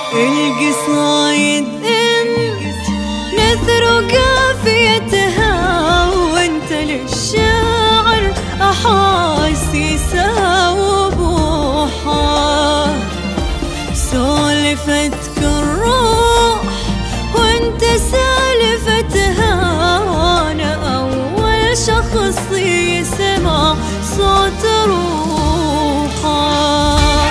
القصايد انت نثر قافيتها، وانت للشاعر احاسيسها وبوحة. سولفتك الروح وانت سالفتها، وانا اول شخص يسمع صوت روحه.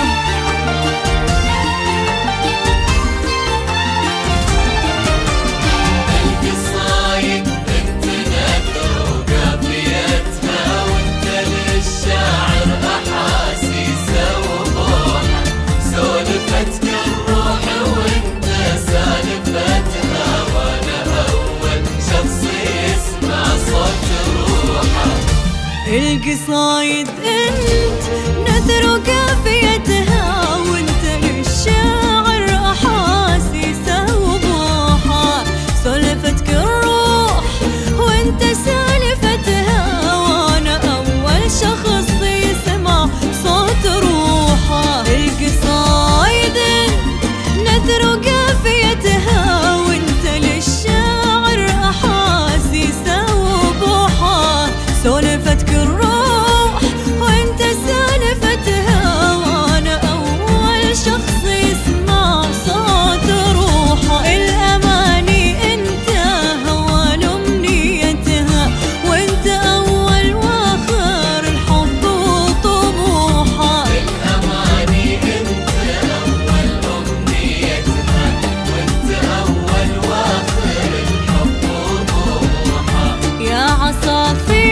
القصايد انت نثر قافيتها، وانت للشاعر احاسيسه وبوحه. سولفتك الروح وانت سالفتها، وانا اول شخص يسمع صوت روحه. القصايد انت نثر قافيتها، وانت للشاعر احاسيسه وبوحه. سولفتك الروح وانت سالفتها، وانا اول شخص يسمع صوت روحه. الاماني انت هوى امنيتها، وانت اول واخر الحب وطموحه. الاماني انت اول امنيتها، وانت اول واخر الحب وطموحه. يا عصافير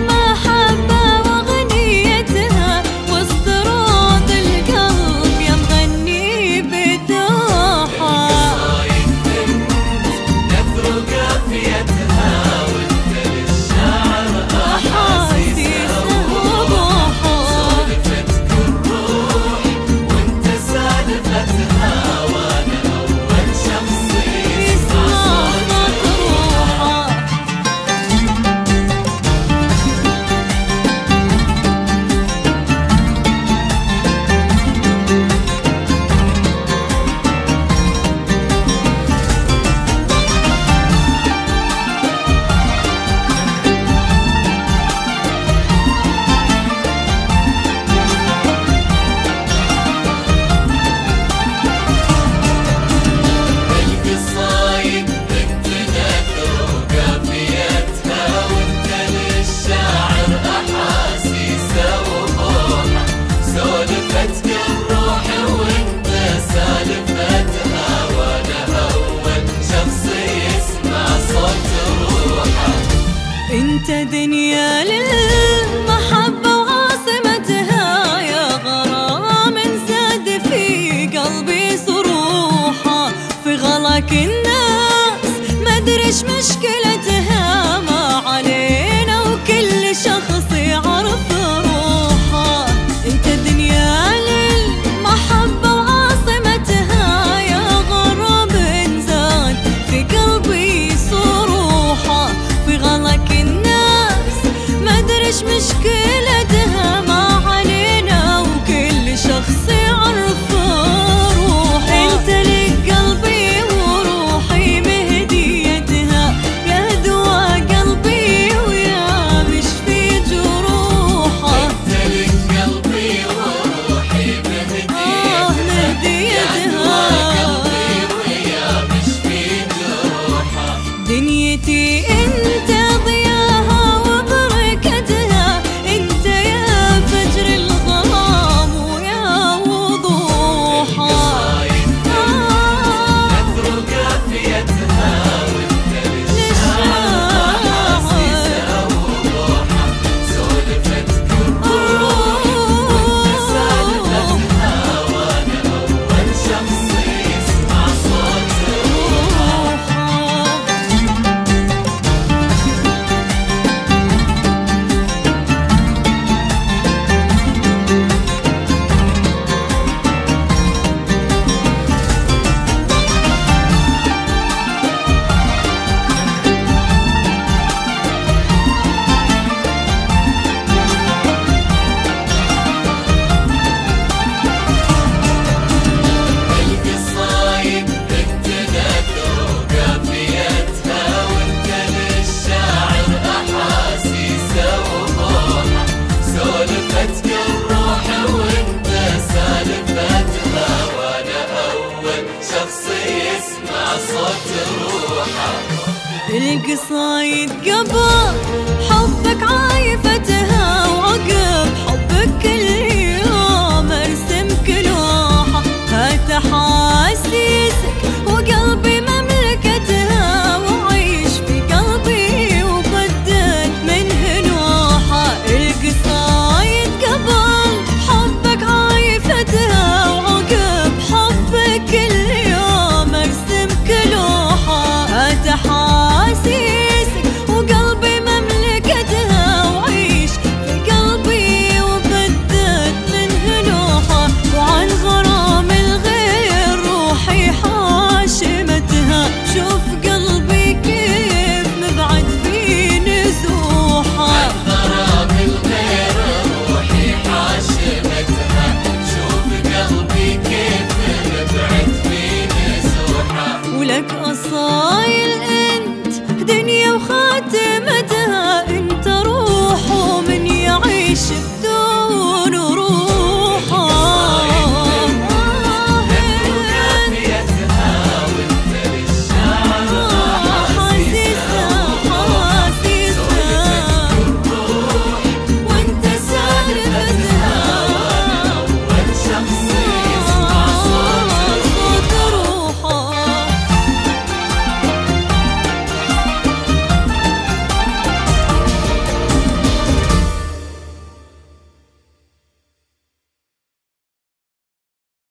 انت دنيا للمحبة وعاصمتها، يا غرام زاد في قلبي صروحه. في غلاك الناس مدريش مشكلتها، ما علينا وكل شخص يعرف روحه. انت دنيا للمحبة وعاصمتها، يا غرام زاد في قلبي صروحه. في غلاك الناس مدريش صوت روحه. القصايد قبل حبك عايفتها، وعقب حبك كل يوم ارسم كلوحة. هات احاسيسك وقلبي مملكتها، وعيش في قلبي وبدل منه نوحة. القصايد قبل حبك عايفتها، وعقب حبك كل يوم ارسم كلوحة. هات احاسيسك وقلبي مملكتها، وعيش في قلبي وبدل منه نوحة. وعن غرام الغير روحي حاشمتها، شوف قلبي كيف مبعد في نزوحة. عن غرام الغير روحي حاشمتها، شوف قلبي كيف مبعد في نزوحه. ولك أصايل انت دنيا وخاتمتها، انت روح ومن يعيش